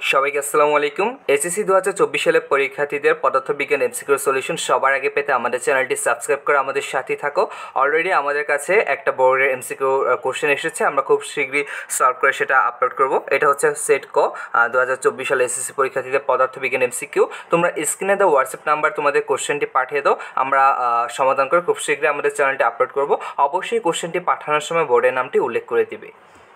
সবাইকে আসসালামু আলাইকুম। এসএসসি 2024 সালের পরীক্ষার্থীদের পদার্থবিজ্ঞান এমসিকিউ সলিউশন সবার আগে পেতে আমাদের চ্যানেলটি সাবস্ক্রাইব করে আমাদের সাথেই থাকো। অলরেডি আমাদের কাছে একটা বোর্ডের এমসিকিউ কোশ্চেন এসেছে, আমরা খুব শীঘ্রই সলভ করে সেটা আপলোড করব। এটা হচ্ছে সেট ক 2024 সালে এসএসসি পরীক্ষার্থীদের পদার্থবিজ্ঞান এমসিকিউ। তোমরা স্ক্রিনে দেওয়া হোয়াটসঅ্যাপ নাম্বার তোমাদের কোশ্চেনটি পাঠিয়ে দাও, আমরা সমাধান করে খুব শীঘ্রই আমাদের চ্যানেলটি আপলোড করব। অবশ্যই কোশ্চেনটি পাঠানোর সময় বোর্ডের নামটি উল্লেখ করে দিবে।